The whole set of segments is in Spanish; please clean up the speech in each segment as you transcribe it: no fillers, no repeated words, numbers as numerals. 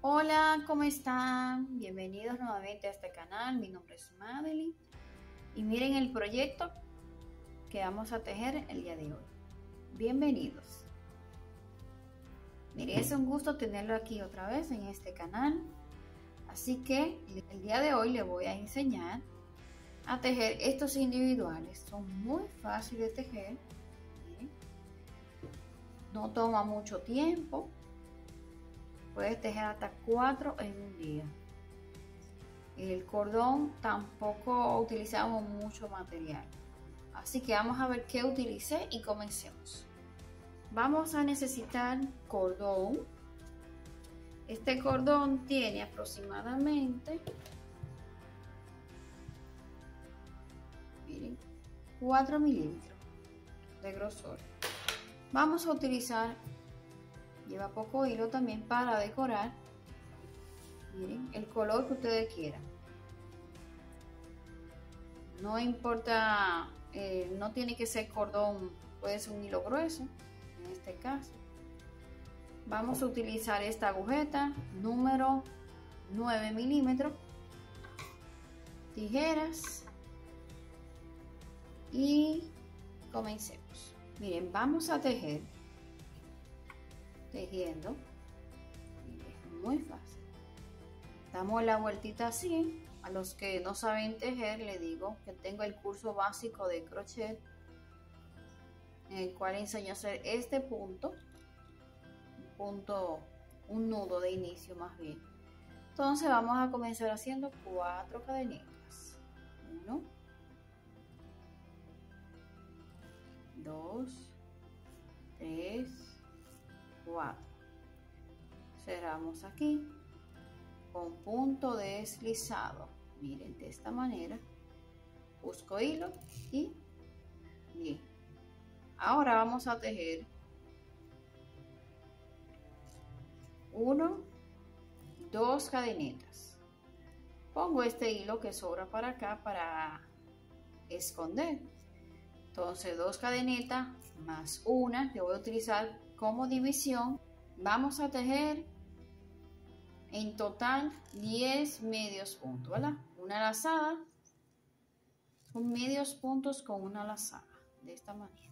Hola, ¿cómo están? Bienvenidos nuevamente a este canal. Mi nombre es Madeline y miren el proyecto que vamos a tejer el día de hoy. Bienvenidos. Miren, es un gusto tenerlo aquí otra vez en este canal. Así que el día de hoy les voy a enseñar a tejer estos individuales. Son muy fáciles de tejer. Miren. No toma mucho tiempo. Puedes tejer hasta 4 en un día. El cordón tampoco utilizamos mucho material. Así que vamos a ver qué utilicé y comencemos. Vamos a necesitar cordón. Este cordón tiene aproximadamente, miren, 4 milímetros de grosor. Vamos a utilizar, lleva poco hilo también para decorar. Miren, el color que ustedes quieran. No importa, no tiene que ser cordón, puede ser un hilo grueso, en este caso. Vamos a utilizar esta agujeta número 9 milímetros, tijeras y comencemos. Miren, vamos a tejer, tejiendo, es muy fácil. Damos la vueltita así. A los que no saben tejer, les digo que tengo el curso básico de crochet, en el cual enseño a hacer este punto, un nudo de inicio más bien. Entonces vamos a comenzar haciendo 4 cadenitas. 1, 2, 3, 4. Cerramos aquí con punto deslizado. Miren, de esta manera busco hilo y bien. Ahora vamos a tejer 1, 2 cadenitas. Pongo este hilo que sobra para acá para esconder. Entonces 2 cadenitas más una que voy a utilizar como división. Vamos a tejer en total 10 medios puntos, ¿verdad? Una lazada, son medios puntos con una lazada, de esta manera.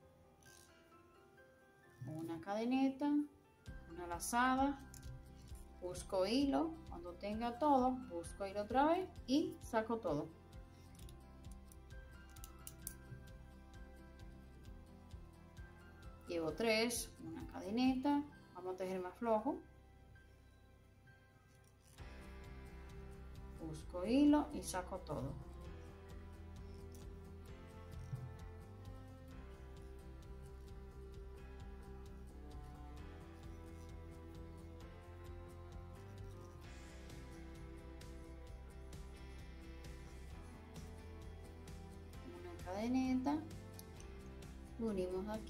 Una cadeneta, una lazada, busco hilo, cuando tenga todo, busco hilo otra vez y saco todo. Llevo 3, una cadeneta, vamos a tejer más flojo. Busco hilo y saco todo. Una cadeneta, unimos aquí.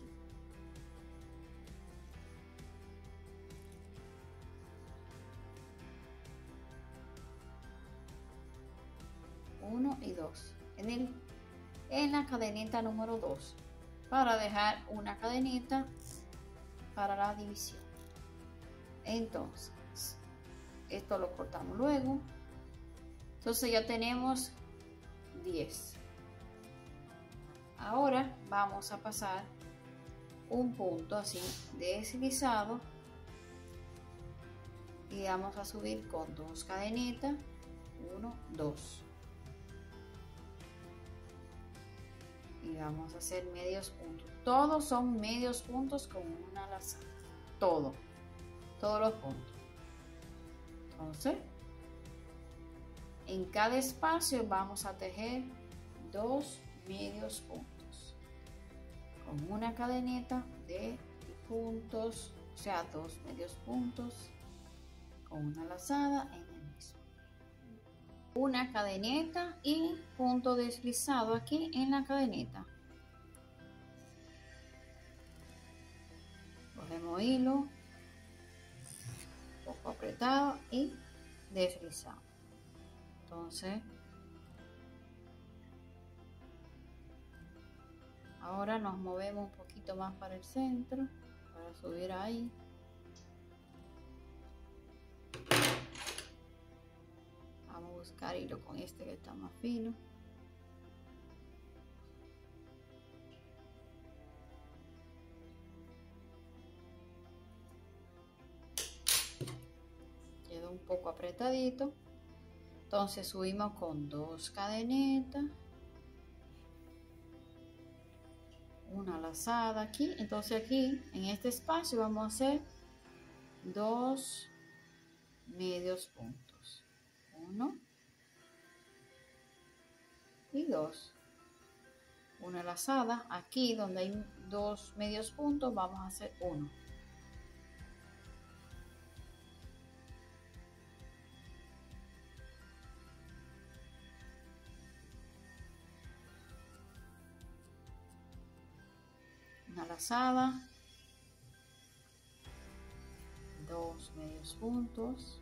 Uno y 2 en la cadeneta número 2 para dejar una cadenita para la división. Entonces esto lo cortamos luego. Entonces ya tenemos 10. Ahora vamos a pasar un punto así deslizado y vamos a subir con 2 cadenitas, 1, 2. Y vamos a hacer medios puntos. Todos son medios puntos con una lazada. Todos los puntos. Entonces, en cada espacio vamos a tejer 2 medios puntos con una cadeneta de puntos, o sea, 2 medios puntos con una lazada en el mismo. Una cadeneta y punto deslizado aquí en la cadeneta. Cogemos hilo, un poco apretado y deslizado. Entonces, ahora nos movemos un poquito más para el centro para subir ahí. Vamos a buscar hilo con este que está más fino. Quedó un poco apretadito. Entonces subimos con 2 cadenitas. Una lazada aquí. Entonces aquí en este espacio vamos a hacer 2 medios puntos. 1 y 2. Una lazada. Aquí donde hay 2 medios puntos vamos a hacer 1. Una lazada, 2 medios puntos,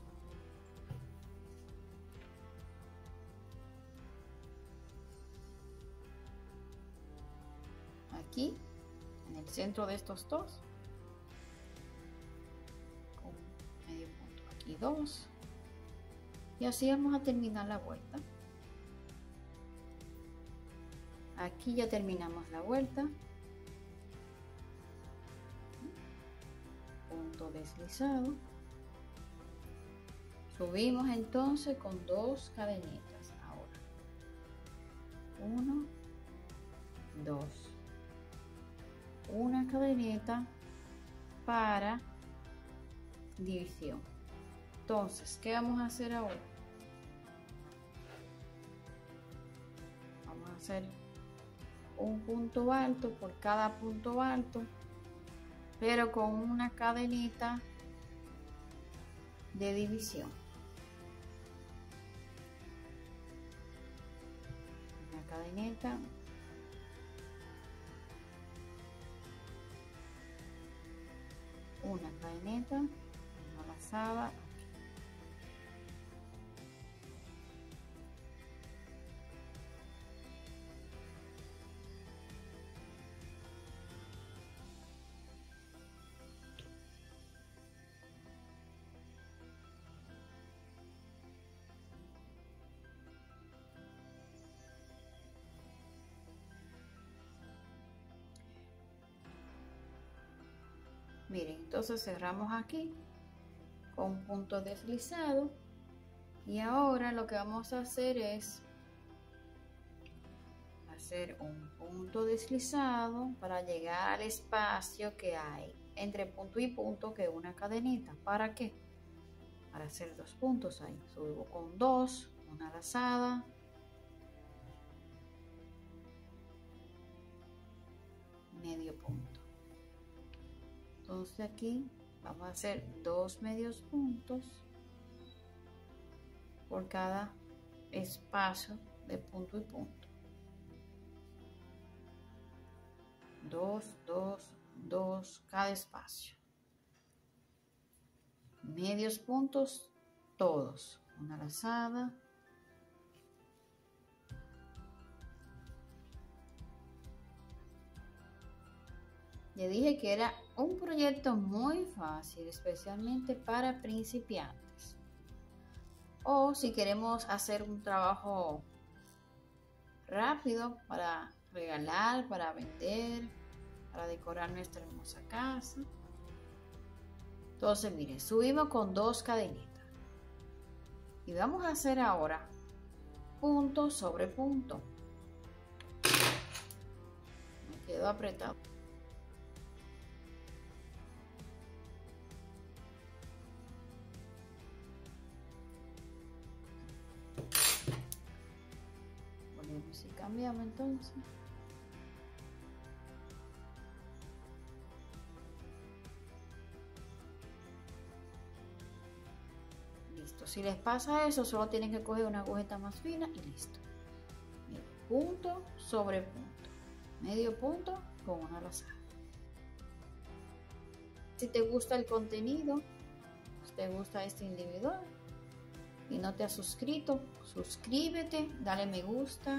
aquí en el centro de estos dos, con medio punto, aquí 2, y así vamos a terminar la vuelta. Aquí ya terminamos la vuelta. Punto deslizado. Subimos entonces con 2 cadenitas ahora. 1, 2. Una cadenita para división. Entonces, ¿qué vamos a hacer ahora? Vamos a hacer un punto alto por cada punto alto, pero con una cadenita de división. Una cadenita, una cadenita, una lazada. Miren, entonces cerramos aquí con punto deslizado y ahora lo que vamos a hacer es hacer un punto deslizado para llegar al espacio que hay entre punto y punto, que es una cadenita. ¿Para qué? Para hacer 2 puntos ahí. Subo con 2, una lazada, medio punto. Entonces aquí vamos a hacer 2 medios puntos por cada espacio de punto y punto. 2, 2, 2 cada espacio. Medios puntos todos. Una lazada. Le dije que era un proyecto muy fácil, especialmente para principiantes. O si queremos hacer un trabajo rápido para regalar, para vender, para decorar nuestra hermosa casa. Entonces, miren, subimos con 2 cadenitas. Y vamos a hacer ahora punto sobre punto. Me quedó apretado. Si cambiamos entonces. Listo. Si les pasa eso, solo tienen que coger una agujeta más fina y listo. Mira, punto sobre punto. Medio punto con una lazada. Si te gusta el contenido, si te gusta este individual y no te has suscrito, suscríbete, dale me gusta,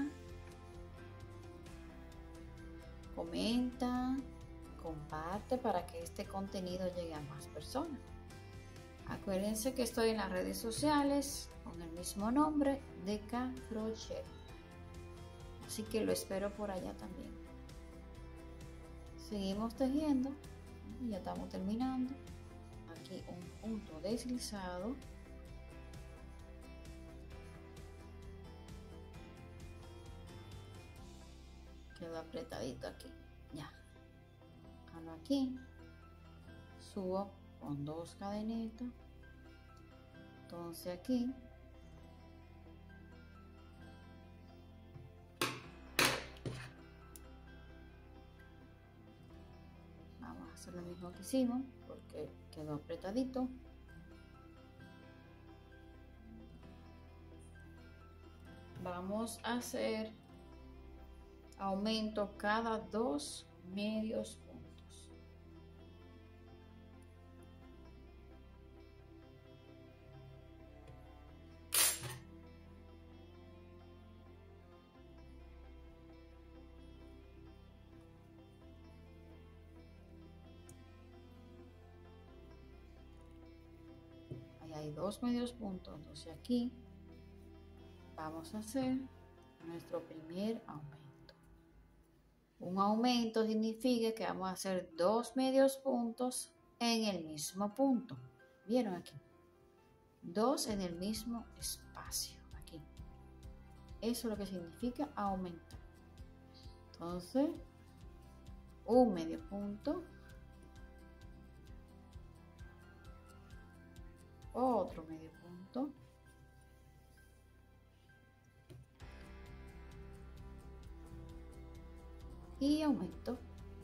comenta, comparte para que este contenido llegue a más personas. Acuérdense que estoy en las redes sociales con el mismo nombre, Deca Crochet. Así que lo espero por allá también. Seguimos tejiendo. Ya estamos terminando. Aquí un punto deslizado. Quedó apretadito aquí. Ya. Jalo aquí. Subo con 2 cadenitas. Entonces aquí vamos a hacer lo mismo que hicimos porque quedó apretadito. Vamos a hacer aumento cada 2 medios puntos. Ahí hay 2 medios puntos, entonces aquí vamos a hacer nuestro primer aumento. Un aumento significa que vamos a hacer 2 medios puntos en el mismo punto. ¿Vieron aquí? 2 en el mismo espacio, aquí. Eso es lo que significa aumentar. Entonces, un medio punto, otro medio punto, y aumento.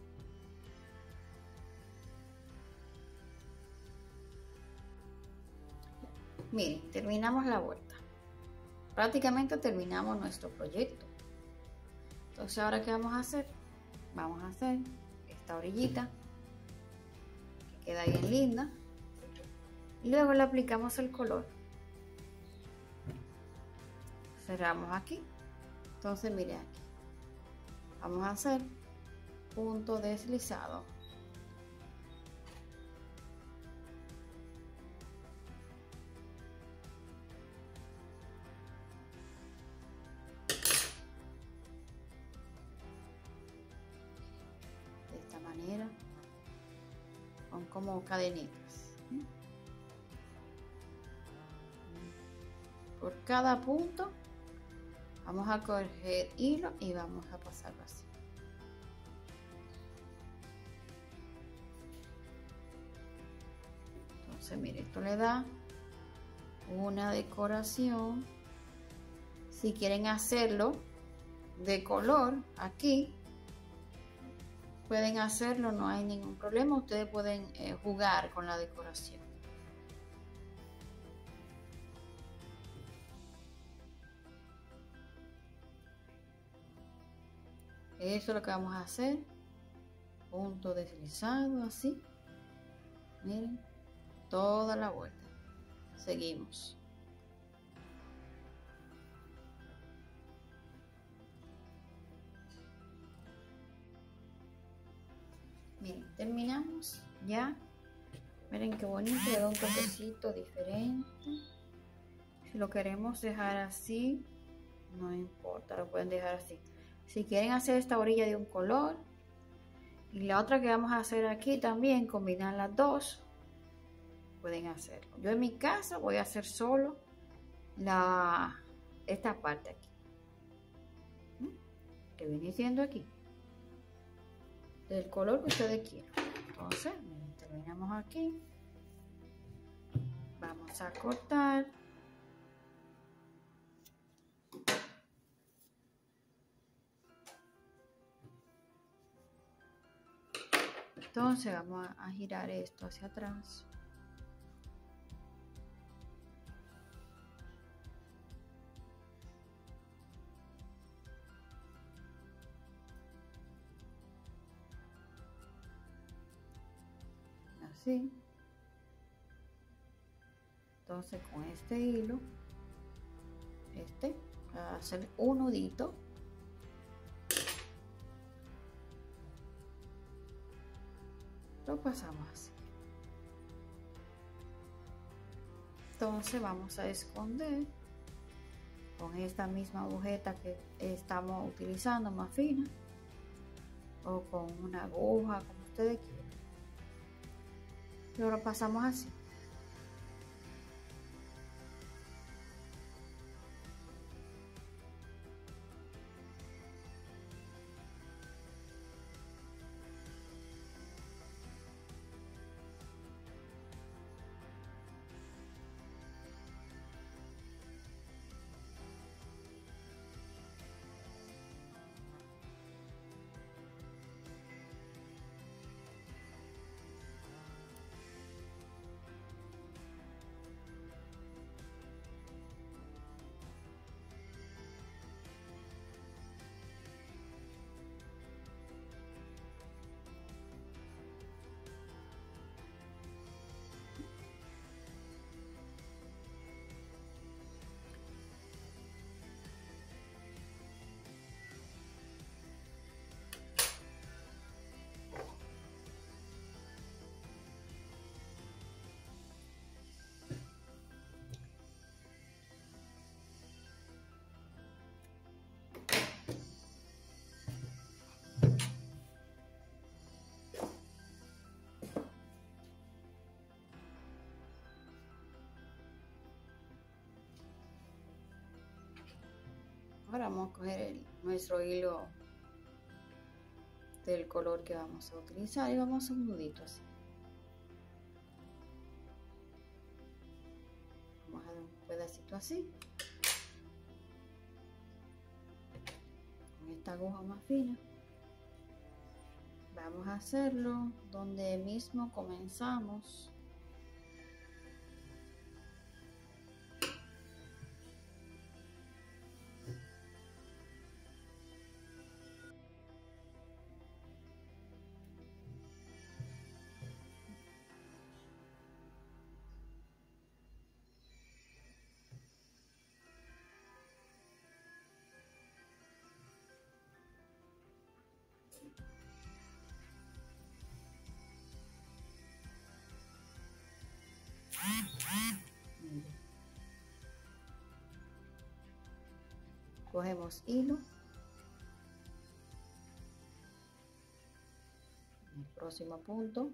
Miren, terminamos la vuelta. Prácticamente terminamos nuestro proyecto. Entonces, ¿ahora qué vamos a hacer? Vamos a hacer esta orillita que queda bien linda. Y luego le aplicamos el color. Cerramos aquí. Entonces, miren aquí. Vamos a hacer punto deslizado. De esta manera, con como cadenitas. Por cada punto vamos a coger hilo y vamos a pasarlo así. Entonces, mire, esto le da una decoración. Si quieren hacerlo de color aquí, pueden hacerlo, no hay ningún problema. Ustedes pueden jugar con la decoración. Eso es lo que vamos a hacer. Punto deslizado así. Miren, toda la vuelta. Seguimos. Miren, terminamos ya. Miren qué bonito, le da un toquecito diferente. Si lo queremos dejar así, no importa, lo pueden dejar así. Si quieren hacer esta orilla de un color y la otra que vamos a hacer aquí también, combinar las dos, pueden hacerlo. Yo en mi caso voy a hacer solo esta parte aquí, que viene siendo aquí, del color que ustedes quieran. Entonces, miren, terminamos aquí. Vamos a cortar. Entonces vamos a girar esto hacia atrás. Así. Entonces con este hilo, a hacer un nudito. Lo pasamos así. Entonces vamos a esconder con esta misma agujeta que estamos utilizando, más fina, o con una aguja, como ustedes quieran. Y ahora pasamos así. Ahora vamos a coger nuestro hilo del color que vamos a utilizar y vamos a hacer un nudito así. Vamos a dar un pedacito así. Con esta aguja más fina. Vamos a hacerlo donde mismo comenzamos. Cogemos hilo, el próximo punto,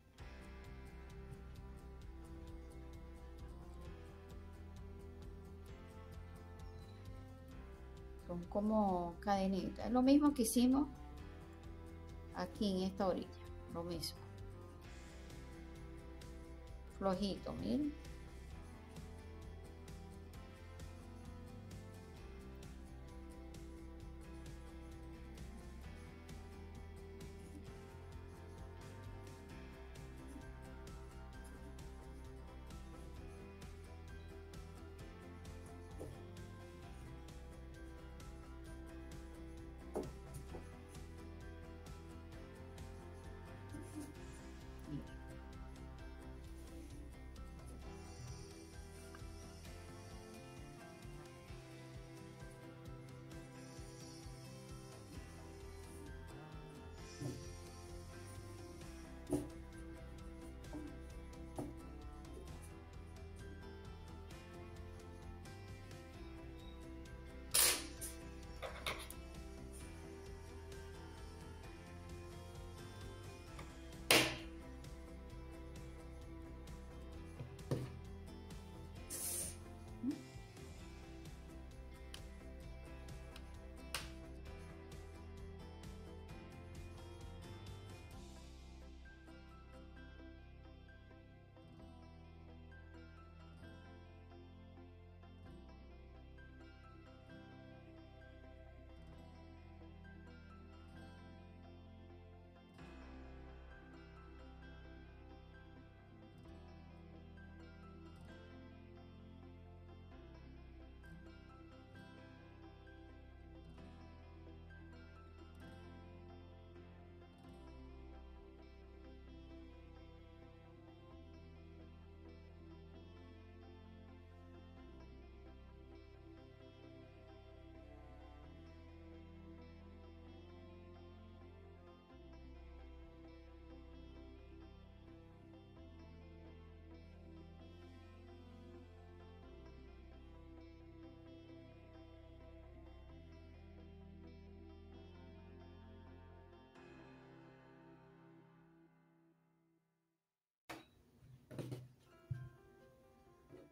son como cadenitas, es lo mismo que hicimos aquí en esta orilla, lo mismo, flojito, miren.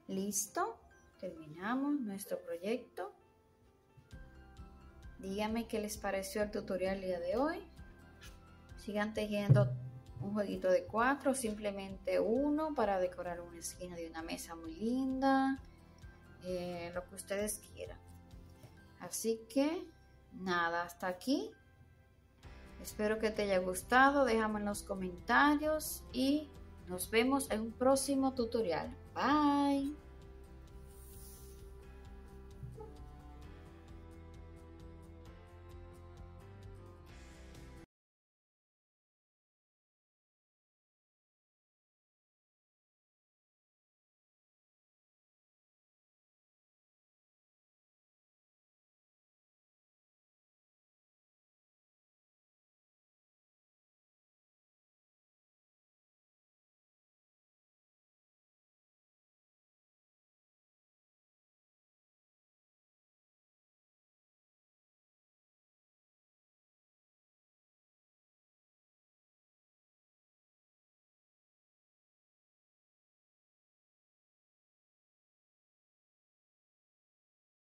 Listo, terminamos nuestro proyecto. Díganme qué les pareció el tutorial el día de hoy. Sigan tejiendo un jueguito de 4, simplemente uno para decorar una esquina de una mesa muy linda, lo que ustedes quieran. Así que nada, hasta aquí. Espero que te haya gustado, déjame en los comentarios y nos vemos en un próximo tutorial. Bye.